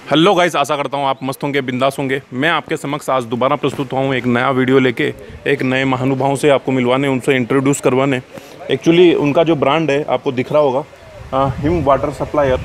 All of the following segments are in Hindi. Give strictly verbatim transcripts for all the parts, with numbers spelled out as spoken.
हेलो गाइस, आशा करता हूँ आप मस्त होंगे, बिंदास होंगे। मैं आपके समक्ष आज दोबारा प्रस्तुत हुआ हूँ एक नया वीडियो लेके, एक नए महानुभावों से आपको मिलवाने, उनसे इंट्रोड्यूस करवाने। एक्चुअली उनका जो ब्रांड है आपको दिख रहा होगा, आ, हिम वाटर सप्लायर।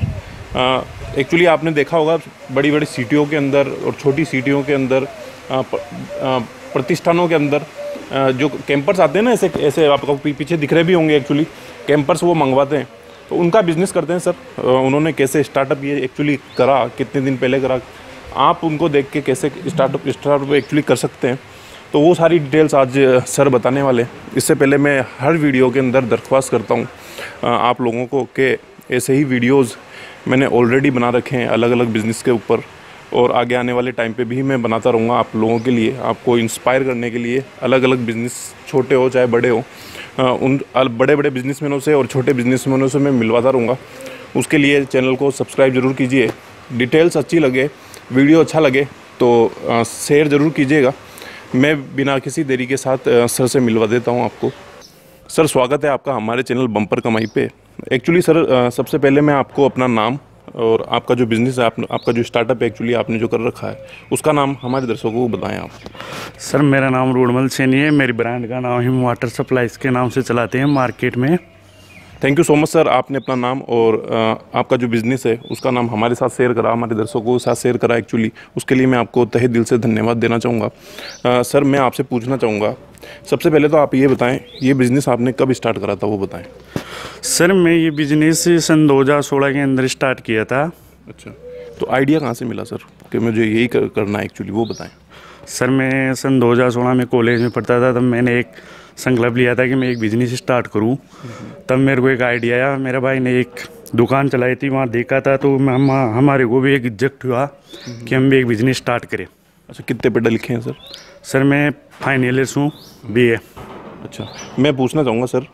एक्चुअली आपने देखा होगा बड़ी बड़ी सिटियों के अंदर और छोटी सिटियों के अंदर, आ, प, आ, प्रतिष्ठानों के अंदर आ, जो कैंपर्स आते हैं ना, ऐसे ऐसे आपको पीछे दिख रहे भी होंगे। एक्चुअली कैंपर्स वो मंगवाते हैं, तो उनका बिज़नेस करते हैं सर। उन्होंने कैसे स्टार्टअप ये एक्चुअली करा, कितने दिन पहले करा, आप उनको देख के कैसे स्टार्टअप स्टार्टअप एक्चुअली कर सकते हैं, तो वो सारी डिटेल्स आज सर बताने वाले। इससे पहले मैं हर वीडियो के अंदर दरख्वास्त करता हूँ आप लोगों को कि ऐसे ही वीडियोज़ मैंने ऑलरेडी बना रखे हैं अलग अलग बिज़नेस के ऊपर, और आगे आने वाले टाइम पे भी मैं बनाता रहूँगा आप लोगों के लिए, आपको इंस्पायर करने के लिए। अलग अलग बिज़नेस, छोटे हो चाहे बड़े हो, उन बड़े बड़े बिज़नेसमैनों से और छोटे बिज़नेसमैनों से मैं मिलवाता रहूँगा। उसके लिए चैनल को सब्सक्राइब ज़रूर कीजिए। डिटेल्स अच्छी लगे, वीडियो अच्छा लगे तो शेयर ज़रूर कीजिएगा। मैं बिना किसी देरी के साथ सर से मिलवा देता हूँ आपको। सर, स्वागत है आपका हमारे चैनल बम्पर कमाई पे। एक्चुअली सर, सबसे पहले मैं आपको अपना नाम और आपका जो बिज़नेस है, आप, आपका जो स्टार्टअप है एक्चुअली आपने जो कर रखा है, उसका नाम हमारे दर्शकों को बताएं आप। सर, मेरा नाम रूडमल सैनी है। मेरी ब्रांड का नाम हिम वाटर सप्लाईज के नाम से चलाते हैं मार्केट में। Thank you so much sir, आपने अपना नाम और आ, आपका जो बिज़नेस है उसका नाम हमारे साथ शेयर करा, हमारे दर्शकों के साथ शेयर करा। एक्चुअली उसके लिए मैं आपको तहे दिल से धन्यवाद देना चाहूँगा। सर, मैं आपसे पूछना चाहूँगा, सबसे पहले तो आप ये बताएं, ये बिज़नेस आपने कब स्टार्ट करा था वो बताएं। सर, मैं ये बिजनेस सन दो हज़ार सोलह के अंदर स्टार्ट किया था। अच्छा, तो आइडिया कहाँ से मिला सर कि मुझे यही कर, करना है एक्चुअली, वो बताएं। सर, मैं सन दो हज़ार सोलह में कॉलेज में पढ़ता था, तब मैंने एक संकल्प लिया था कि मैं एक बिज़नेस स्टार्ट करूं। तब मेरे को एक आइडिया आया, मेरे भाई ने एक दुकान चलाई थी, वहाँ देखा था, तो हम हमारे को भी एक इज्जत हुआ कि हम भी एक बिज़नेस स्टार्ट करें। अच्छा, कितने पढ़े लिखे हैं सर? सर, मैं फाइनल ईयर हूँ, बी ए। अच्छा, मैं पूछना चाहूँगा सर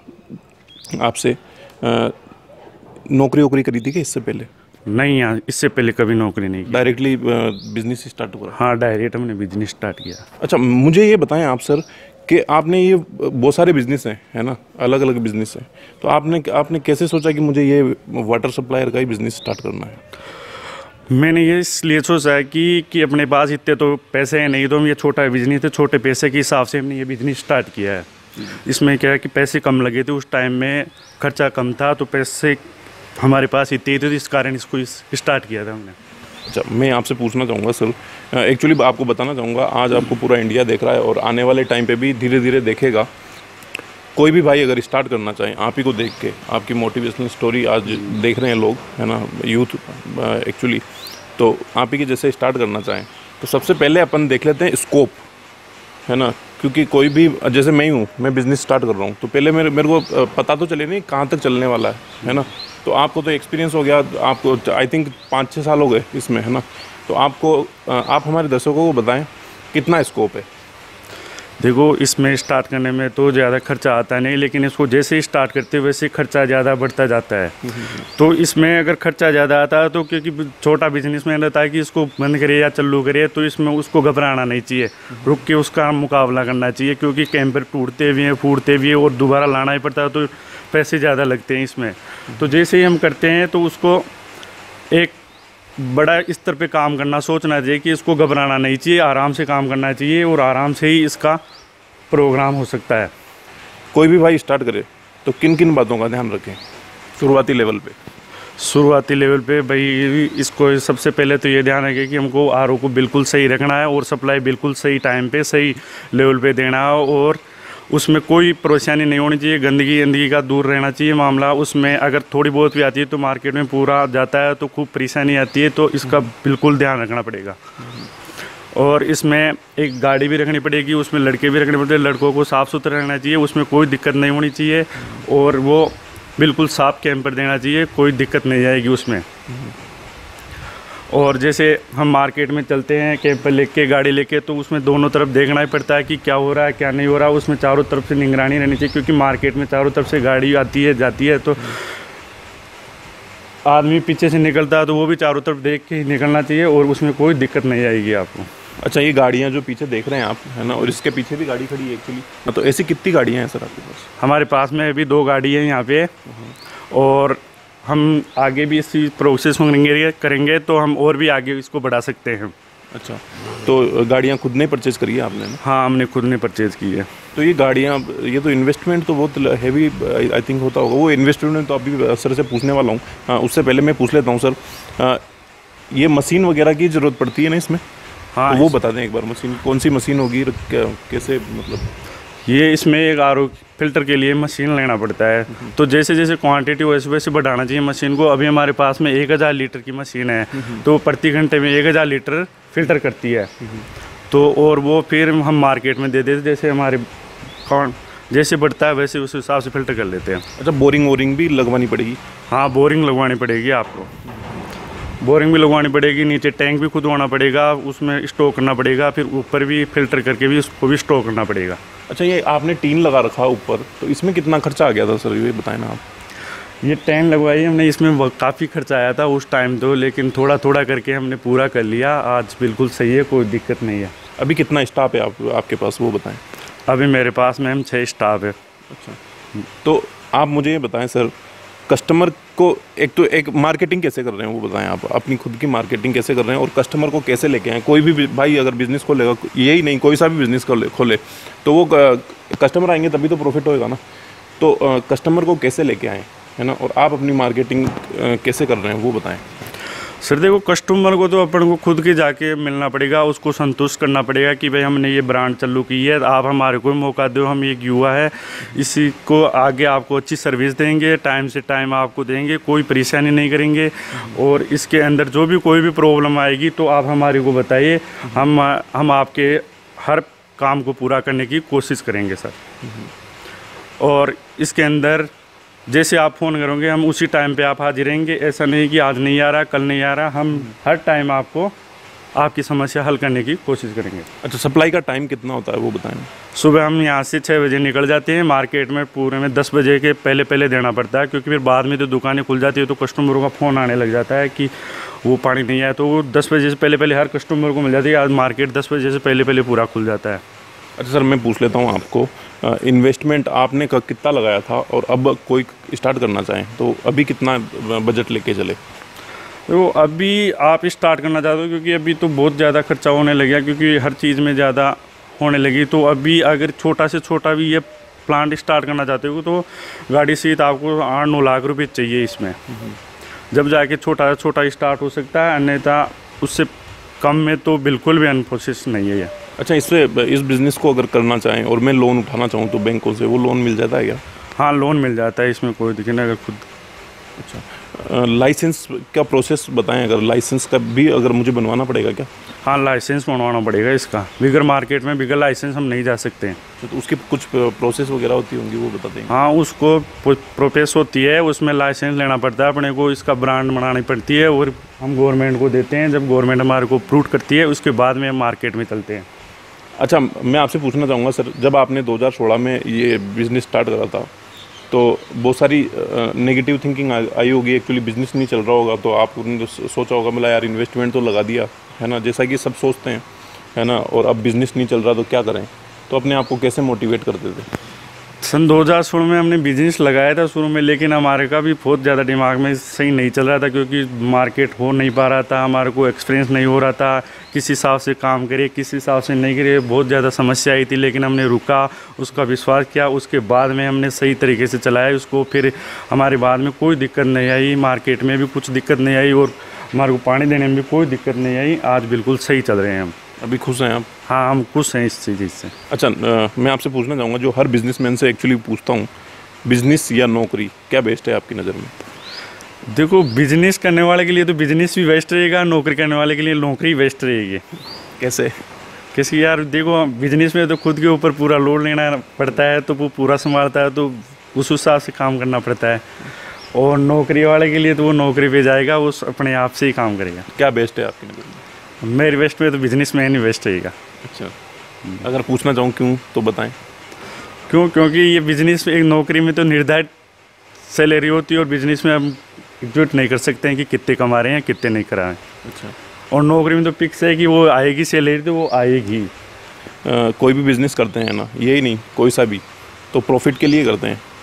आपसे, नौकरी वोकरी करी थी कि इससे पहले? नहीं यार, इससे पहले कभी नौकरी नहीं की। डायरेक्टली बिजनेस स्टार्ट करा? हाँ, डायरेक्ट हमने बिजनेस स्टार्ट किया। अच्छा, मुझे ये बताएं आप सर कि आपने ये बहुत सारे बिजनेस हैं, है ना, अलग अलग बिजनेस हैं, तो आपने आपने कैसे सोचा कि मुझे ये वाटर सप्लायर का ही बिज़नेस स्टार्ट करना है? मैंने ये इसलिए सोचा है कि कि अपने पास इतने तो पैसे हैं नहीं, तो हम ये छोटा बिजनेस है, छोटे पैसे के हिसाब से हमने ये बिजनेस स्टार्ट किया है। इसमें क्या है कि पैसे कम लगे थे उस टाइम में, खर्चा कम था, तो पैसे हमारे पास इतने थे, तो इस कारण इसको स्टार्ट किया था हमने। अच्छा, मैं आपसे पूछना चाहूँगा सर, एक्चुअली आपको बताना चाहूँगा, आज आपको पूरा इंडिया देख रहा है और आने वाले टाइम पे भी धीरे धीरे देखेगा। कोई भी भाई अगर स्टार्ट करना चाहे, आप ही को देख के, आपकी मोटिवेशनल स्टोरी आज देख रहे हैं लोग, है ना, यूथ एक्चुअली, तो आप ही के जैसे स्टार्ट करना चाहें तो सबसे पहले अपन देख लेते हैं स्कोप, है ना, क्योंकि कोई भी, जैसे मैं ही हूँ, मैं बिज़नेस स्टार्ट कर रहा हूँ, तो पहले मेरे मेरे को पता तो चले नहीं कहाँ तक चलने वाला है है ना। तो आपको तो एक्सपीरियंस हो गया, आपको आई थिंक पाँच छः साल हो गए इसमें, है ना, तो आपको आप हमारे दर्शकों को बताएं कितना स्कोप है। देखो, इसमें स्टार्ट करने में तो ज़्यादा खर्चा आता नहीं, लेकिन इसको जैसे ही स्टार्ट करते हैं वैसे खर्चा ज़्यादा बढ़ता जाता है। तो इसमें अगर खर्चा ज़्यादा आता है तो, क्योंकि छोटा बिजनेस में रहता है कि इसको बंद करे या चालू करे, तो इसमें उसको घबराना नहीं चाहिए, रुक के उसका मुकाबला करना चाहिए, क्योंकि कैंपर टूटते भी हैं, फूटते भी हैं और दोबारा लाना ही पड़ता है, तो पैसे ज़्यादा लगते हैं इसमें। तो जैसे ही हम करते हैं तो उसको एक बड़ा स्तर पे काम करना सोचना चाहिए कि इसको घबराना नहीं चाहिए, आराम से काम करना चाहिए और आराम से ही इसका प्रोग्राम हो सकता है। कोई भी भाई स्टार्ट करे तो किन किन बातों का ध्यान रखें शुरुआती लेवल पे? शुरुआती लेवल पे भाई, इसको सबसे पहले तो ये ध्यान रखें कि हमको आर ओ को बिल्कुल सही रखना है और सप्लाई बिल्कुल सही टाइम पे सही लेवल पे देना है, और उसमें कोई परेशानी नहीं होनी चाहिए, गंदगी गंदगी का दूर रहना चाहिए मामला। उसमें अगर थोड़ी बहुत भी आती है तो मार्केट में पूरा जाता है तो खूब परेशानी आती है, तो इसका बिल्कुल ध्यान रखना पड़ेगा। और इसमें एक गाड़ी भी रखनी पड़ेगी, उसमें लड़के भी रखने पड़ते हैं, लड़कों को साफ़ सुथरा रहना चाहिए, उसमें कोई दिक्कत नहीं होनी चाहिए, और वो बिल्कुल साफ कैंपर देना चाहिए, कोई दिक्कत नहीं आएगी उसमें। और जैसे हम मार्केट में चलते हैं कैंपर लेके, गाड़ी लेके, तो उसमें दोनों तरफ देखना ही पड़ता है कि क्या हो रहा है क्या नहीं हो रहा है, उसमें चारों तरफ से निगरानी रहनी चाहिए, क्योंकि मार्केट में चारों तरफ से गाड़ी आती है जाती है, तो आदमी पीछे से निकलता है तो वो भी चारों तरफ देख के ही निकलना चाहिए और उसमें कोई दिक्कत नहीं आएगी आपको। अच्छा, ये गाड़ियाँ जो पीछे देख रहे हैं आप, है ना, और इसके पीछे भी गाड़ी खड़ी है एक्चुअली, तो ऐसी कितनी गाड़ियाँ हैं सर आपके पास? हमारे पास में अभी दो गाड़ी है यहाँ पे, और हम आगे भी इसी प्रोसेस करेंगे करेंगे तो हम और भी आगे इसको बढ़ा सकते हैं। अच्छा, तो गाड़ियाँ खुद ने परचेज करी है आपने ना? हाँ, हमने खुद ने परचेज़ की है। तो ये गाड़ियाँ, ये तो इन्वेस्टमेंट तो बहुत हैवी आई थिंक होता होगा। वो इन्वेस्टमेंट तो अभी सर से पूछने वाला हूँ। हाँ, उससे पहले मैं पूछ लेता हूँ सर, आ, ये मशीन वगैरह की ज़रूरत पड़ती है ना इसमें? हाँ, तो वो बता दें एक बार, मशीन कौन सी मशीन होगी, कैसे मतलब? ये इसमें एक आर ओ फिल्टर के लिए मशीन लेना पड़ता है, तो जैसे जैसे क्वांटिटी वैसे वैसे बढ़ाना चाहिए मशीन को। अभी हमारे पास में एक हज़ार लीटर की मशीन है, तो प्रति घंटे में एक हज़ार लीटर फिल्टर करती है। तो और वो फिर हम मार्केट में दे देते, जैसे हमारे कौन जैसे बढ़ता है वैसे उस हिसाब से फिल्टर कर लेते हैं। अच्छा, बोरिंग वोरिंग भी लगवानी पड़ेगी? हाँ, बोरिंग लगवानी पड़ेगी आपको, बोरिंग भी लगवानी पड़ेगी, नीचे टैंक भी खुदवाना पड़ेगा, उसमें स्टोर करना पड़ेगा, फिर ऊपर भी फिल्टर करके भी उसको भी स्टोर करना पड़ेगा। अच्छा, ये आपने टीन लगा रखा ऊपर, तो इसमें कितना खर्चा आ गया था सर, ये बताएं ना आप। ये टैंक लगवाई हमने, इसमें काफ़ी खर्चा आया था उस टाइम तो, लेकिन थोड़ा थोड़ा करके हमने पूरा कर लिया। आज बिल्कुल सही है, कोई दिक्कत नहीं है। अभी कितना स्टाफ है आप आपके पास, वो बताएं। अभी मेरे पास में हम छः स्टाफ है। अच्छा, तो आप मुझे ये बताएं सर, कस्टमर को एक तो एक मार्केटिंग कैसे कर रहे हैं वो बताएं आप, अपनी खुद की मार्केटिंग कैसे कर रहे हैं और कस्टमर को कैसे लेके आए? कोई भी भाई अगर बिज़नेस खोलेगा, यही नहीं कोई सा भी बिज़नेस खोले तो वो कस्टमर आएंगे तभी तो प्रॉफिट होएगा ना। तो कस्टमर को कैसे लेके आएँ, है ना, और आप अपनी मार्केटिंग कैसे कर रहे हैं वो बताएं। सर देखो, कस्टमर को तो अपन को खुद के जाके मिलना पड़ेगा, उसको संतुष्ट करना पड़ेगा कि भाई हमने ये ब्रांड चालू की है, आप हमारे को मौका दो, हम एक युवा है, इसी को आगे आपको अच्छी सर्विस देंगे, टाइम से टाइम आपको देंगे, कोई परेशानी नहीं करेंगे। और इसके अंदर जो भी कोई भी प्रॉब्लम आएगी तो आप हमारे को बताइए, हम हम आपके हर काम को पूरा करने की कोशिश करेंगे सर। और इसके अंदर जैसे आप फ़ोन करोगे हम उसी टाइम पे आप हाजिर रहेंगे, ऐसा नहीं कि आज नहीं आ रहा, कल नहीं आ रहा, हम हर टाइम आपको आपकी समस्या हल करने की कोशिश करेंगे। अच्छा, सप्लाई का टाइम कितना होता है वो बताएं। सुबह हम यहाँ से छः बजे निकल जाते हैं, मार्केट में पूरे में दस बजे के पहले पहले देना पड़ता है, क्योंकि फिर बाद में तो दुकानें खुल जाती है तो कस्टमरों का फ़ोन आने लग जाता है कि वो पानी नहीं आया, तो वो दस बजे से पहले पहले हर कस्टमर को मिल जाती है। आज मार्केट दस बजे से पहले पहले पूरा खुल जाता है। अच्छा सर, मैं पूछ लेता हूँ आपको, इन्वेस्टमेंट आपने कितना लगाया था और अब कोई स्टार्ट करना चाहें तो अभी कितना बजट लेके चले? तो अभी आप स्टार्ट करना चाहते हो, क्योंकि अभी तो बहुत ज़्यादा खर्चा होने लगा, क्योंकि हर चीज़ में ज़्यादा होने लगी। तो अभी अगर छोटा से छोटा भी ये प्लांट स्टार्ट करना चाहते हो तो गाड़ी सहित आपको आठ नौ लाख रुपए चाहिए इसमें, जब जाके छोटा छोटा स्टार्ट हो सकता है, अन्यथा उससे कम में तो बिल्कुल भी अनप्रोसेस नहीं है ये। अच्छा, इससे इस बिज़नेस को अगर करना चाहें और मैं लोन उठाना चाहूँ तो बैंकों से वो लोन मिल जाता है क्या? हाँ, लोन मिल जाता है, इसमें कोई दिक्कत नहीं अगर खुद। अच्छा, लाइसेंस का प्रोसेस बताएं, अगर लाइसेंस का भी अगर मुझे बनवाना पड़ेगा क्या? हाँ, लाइसेंस बनवाना पड़ेगा इसका, बिगर मार्केट में बिगर लाइसेंस हम नहीं जा सकते हैं। तो उसकी कुछ प्रोसेस वगैरह होती होंगी, वो बता देंगे? हाँ, उसको प्रोसेस होती है, उसमें लाइसेंस लेना पड़ता है अपने को, इसका ब्रांड बनानी पड़ती है और हम गवर्नमेंट को देते हैं। जब गवर्नमेंट हमारे को अप्रूव करती है उसके बाद में हम मार्केट में चलते हैं। अच्छा, मैं आपसे पूछना चाहूँगा सर, जब आपने दो हज़ार सोलह में ये बिज़नेस स्टार्ट करा था तो बहुत सारी नेगेटिव थिंकिंग आई होगी, एक्चुअली बिज़नेस नहीं चल रहा होगा, तो आपने तो सोचा होगा मतलब यार इन्वेस्टमेंट तो लगा दिया है ना, जैसा कि सब सोचते हैं, है ना, और अब बिज़नेस नहीं चल रहा तो क्या करें? तो अपने आप को कैसे मोटिवेट करते थे? सन दो हज़ार सोलह में हमने बिजनेस लगाया था शुरू में, लेकिन हमारे का भी बहुत ज़्यादा दिमाग में सही नहीं चल रहा था, क्योंकि मार्केट हो नहीं पा रहा था, हमारे को एक्सपीरियंस नहीं हो रहा था, किस हिसाब से काम करे किस हिसाब से नहीं करे, बहुत ज़्यादा समस्या आई थी। लेकिन हमने रुका, उसका विश्वास किया, उसके बाद में हमने सही तरीके से चलाया उसको। फिर हमारे बाद में कोई दिक्कत नहीं आई, मार्केट में भी कुछ दिक्कत नहीं आई और हमारे को पानी देने में भी कोई दिक्कत नहीं आई। आज बिल्कुल सही चल रहे हैं हम। अभी खुश हैं आप? हाँ, हम खुश हैं इस चीज़ से। अच्छा, आ, मैं आपसे पूछना चाहूँगा, जो हर बिजनेसमैन से एक्चुअली पूछता हूँ, बिजनेस या नौकरी क्या बेस्ट है आपकी नज़र में? देखो, बिजनेस करने वाले के लिए तो बिजनेस भी बेस्ट रहेगा, नौकरी करने वाले के लिए नौकरी बेस्ट रहेगी। कैसे? कैसे यार, देखो बिजनेस में तो खुद के ऊपर पूरा लोड लेना पड़ता है, तो वो पूरा संभालता है, तो उस हिसाब से काम करना पड़ता है। और नौकरी वाले के लिए तो वो नौकरी पे जाएगा, वो अपने आप से ही काम करेगा। क्या बेस्ट है आपकी नज़र में? मेरे बेस्ट में तो बिजनेस मैन ही बेस्ट रहेगा। अच्छा, अगर पूछना चाहूँ क्यों तो बताएं। क्यों? क्योंकि ये बिजनेस में, एक नौकरी में तो निर्धारित सैलरी होती है और बिजनेस में हम एग्जीक्यूट नहीं कर सकते हैं कि कितने कमा रहे हैं कितने नहीं करा रहे हैं। अच्छा, और नौकरी में तो फिक्स है कि वो आएगी सैलरी, तो वो आएगी। आ, कोई भी बिज़नेस करते हैं ना, यही नहीं कोई सा भी, तो प्रॉफिट के लिए करते हैं,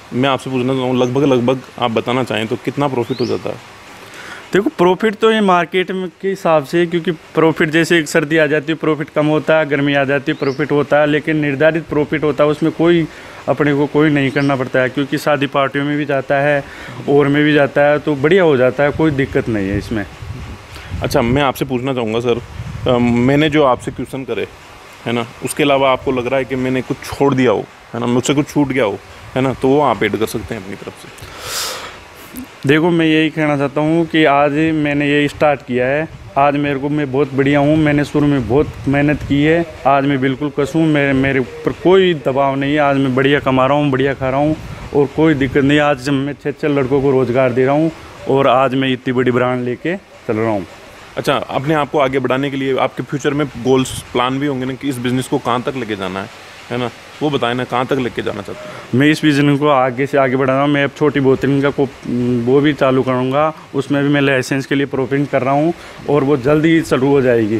मैं आपसे पूछना चाहूँ लगभग लगभग आप बताना चाहें तो कितना प्रॉफिट हो जाता है? देखो प्रॉफिट तो ये मार्केट में के हिसाब से, क्योंकि प्रॉफिट जैसे सर्दी आ जाती है प्रॉफिट कम होता है, गर्मी आ जाती है प्रॉफिट होता है, लेकिन निर्धारित प्रॉफिट होता है उसमें कोई अपने को कोई नहीं करना पड़ता है, क्योंकि शादी पार्टियों में भी जाता है और में भी जाता है, तो बढ़िया हो जाता है, कोई दिक्कत नहीं है इसमें। अच्छा, मैं आपसे पूछना चाहूँगा सर, अ, मैंने जो आपसे क्वेश्चन करे है ना, उसके अलावा आपको लग रहा है कि मैंने कुछ छोड़ दिया हो है ना, मुझसे कुछ छूट गया हो है ना, तो वो आप ऐड कर सकते हैं अपनी तरफ से। देखो मैं यही कहना चाहता हूँ कि आज मैंने ये स्टार्ट किया है, आज मेरे को मैं बहुत बढ़िया हूँ, मैंने शुरू में बहुत मेहनत की है, आज मैं बिल्कुल कस हूँ, मेरे मेरे ऊपर कोई दबाव नहीं है, आज मैं बढ़िया कमा रहा हूँ, बढ़िया खा रहा हूँ और कोई दिक्कत नहीं। आज मैं छः छः लड़कों को रोज़गार दे रहा हूँ और आज मैं इतनी बड़ी ब्रांड लेके चल रहा हूँ। अच्छा, अपने आप को आगे बढ़ाने के लिए आपके फ्यूचर में गोल्स प्लान भी होंगे ना कि इस बिज़नेस को कहाँ तक लेके जाना है है ना, वो बताएं ना, कहाँ तक लेके जाना चाहते हैं? मैं इस बिज़नेस को आगे से आगे बढ़ा रहा हूँ। मैं अब छोटी बोतलिंग का को वो भी चालू करूँगा, उसमें भी मैं लाइसेंस के लिए प्रोफिट कर रहा हूँ और वो जल्दी ही चालू हो जाएगी,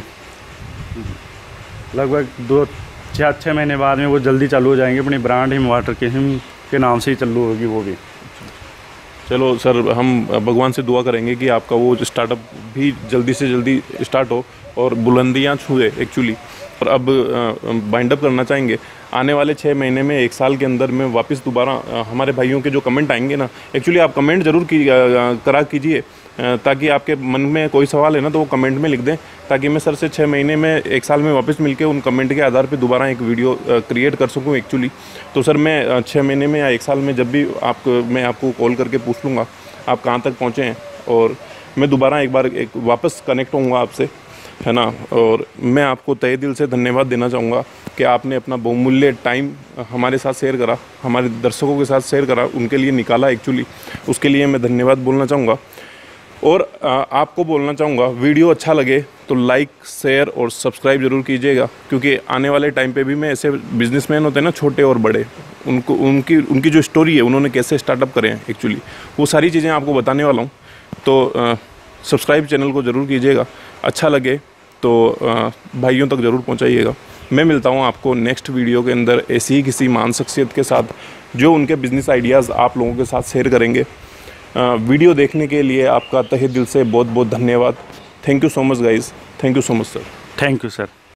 लगभग दो छः छः महीने बाद में वो जल्दी चालू हो जाएंगे। अपनी ब्रांड हिम वाटर के हिम के नाम से ही चालू होगी वो भी। चलो सर, हम भगवान से दुआ करेंगे कि आपका वो स्टार्टअप भी जल्दी से जल्दी स्टार्ट हो और बुलंदियाँ छुए एक्चुअली। और अब बाइंड अप करना चाहेंगे, आने वाले छः महीने में एक साल के अंदर में वापस दोबारा हमारे भाइयों के जो कमेंट आएंगे ना, एक्चुअली आप कमेंट ज़रूर की करा कीजिए, ताकि आपके मन में कोई सवाल है ना तो वो कमेंट में लिख दें, ताकि मैं सर से छः महीने में एक साल में वापस मिलके उन कमेंट के आधार पे दोबारा एक वीडियो क्रिएट कर सकूं एक्चुअली। तो सर मैं छः महीने में या एक साल में जब भी आप मैं आपको कॉल करके पूछ लूँगा आप कहाँ तक पहुँचे हैं, और मैं दोबारा एक बार एक वापस कनेक्ट होऊंगा आपसे, है ना। और मैं आपको तहे दिल से धन्यवाद देना चाहूँगा कि आपने अपना बहुमूल्य टाइम हमारे साथ शेयर करा, हमारे दर्शकों के साथ शेयर करा, उनके लिए निकाला एक्चुअली, उसके लिए मैं धन्यवाद बोलना चाहूँगा। और आपको बोलना चाहूँगा, वीडियो अच्छा लगे तो लाइक शेयर और सब्सक्राइब ज़रूर कीजिएगा, क्योंकि आने वाले टाइम पे भी मैं ऐसे बिजनेसमैन होते हैं ना छोटे और बड़े, उनको उनकी उनकी जो स्टोरी है उन्होंने कैसे स्टार्टअप करे हैं एक्चुअली, वो सारी चीज़ें आपको बताने वाला हूँ। तो सब्सक्राइब चैनल को ज़रूर कीजिएगा, अच्छा लगे तो भाइयों तक ज़रूर पहुँचाइएगा। मैं मिलता हूँ आपको नेक्स्ट वीडियो के अंदर ऐसी ही किसी महान शख्सियत के साथ जो उनके बिज़नेस आइडियाज़ आप लोगों के साथ शेयर करेंगे। वीडियो देखने के लिए आपका तहे दिल से बहुत बहुत धन्यवाद। Thank you so much guys, thank you so much sir. Thank you sir.